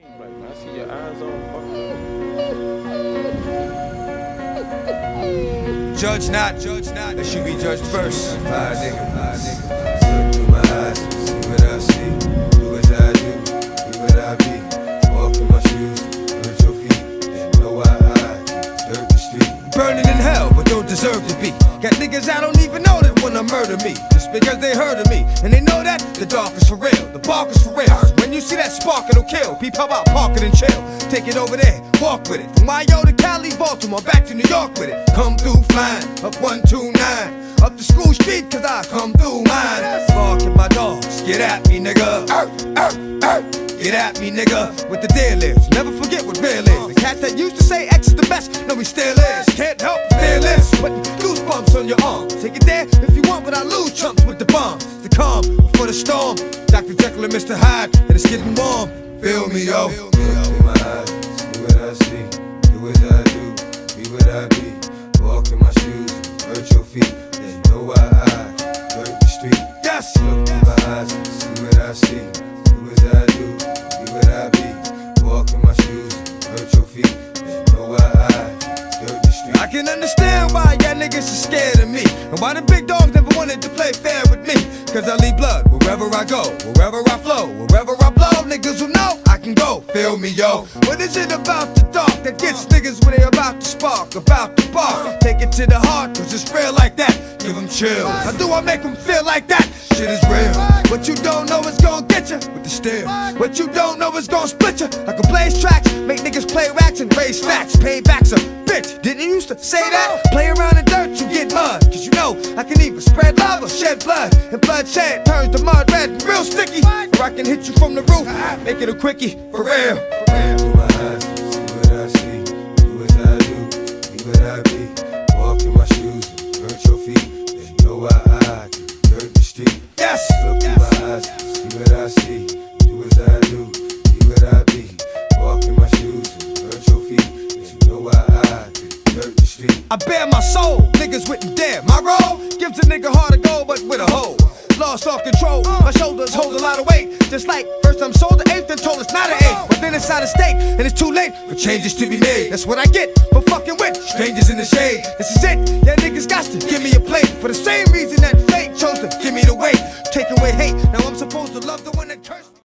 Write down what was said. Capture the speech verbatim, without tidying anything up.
Like, man, I see your eyes on fire. Judge not, judge not, that should be judged first. Fire nigga, fire nigga. Look through my eyes, see what I see. Do as I do, be what I be. Walk in my shoes, hurt your feet. And know why I dirt the street. Burning in hell, but don't deserve to be. Got niggas I don't even know that wanna murder me, just because they heard of me. And they know that the dark is for real, the bark is for real. When you see that spark, it'll kill. Peep, how about park it and chill? Take it over there, walk with it. From Mayo to Cali, Baltimore, back to New York with it. Come through flying, up one two nine. Up the school street, cause I come through mine. Bark at my dogs, get at me, nigga. Er, er, er. Get at me, nigga, with the deal is. Never forget what real is. The cat that used to say X is the best, no, he still is. Can't help fearless, putting goosebumps on your arm. Take it there if you want, but I lose chumps with the bombs. The calm before the storm. Doctor Jekyll and Mister Hyde, and it's getting warm. Feel me, yo. Look through my eyes, see what I see. Do as I do, be what I be. Walk in my shoes, hurt your feet. Then know why I dirt the street. Yes. Look through my eyes, see what I see. Do as I do, be what I be. Walk in my shoes, hurt your feet. Then know why I dirt the street. I can understand why y'all niggas are scared of me, and why the big dogs never wanted to play fair with me. Cause I leave blood wherever I go, wherever I flow, wherever I blow. Niggas will know I can go, feel me, yo. What is it about the dark that gets niggas when they about to spark, about to bark? Take it to the heart, cause it's real like that. Give them chills. How do I make them feel like that? Shit is real. What you don't know is gonna get you with the steel. What you don't know is gonna split you. I can blaze tracks, make niggas play racks and raise stacks. Payback's a bitch. Didn't you used to say that? Play around in dirt, you get mud. Cause you know I can either spread love or shed blood. And bloodshed turns the mud red and real sticky. Or I can hit you from the roof, make it a quickie, for real. Look through my eyes, see what I see. Do as I do, be what I be. Walk in my shoes, hurt your feet. Then know why I dirt the street. Yes. Look through my eyes, see what I see. Do as I do, be what I be. Walk in my shoes, hurt your feet. Then know why I dirt the street. I bear my soul, niggas wouldn't dare. My role gives a nigga hard to go, but with a hoe. Lost all control, my shoulders hold a lot of weight. Just like first I'm sold the eighth, then told it's not an eighth. But then it's out of state, and it's too late for changes to be made. That's what I get for fucking with strangers in the shade. This is it, yeah, niggas got to give me a plate. For the same reason that fate chose to give me the weight. Take away hate, now I'm supposed to love the one that cursed me.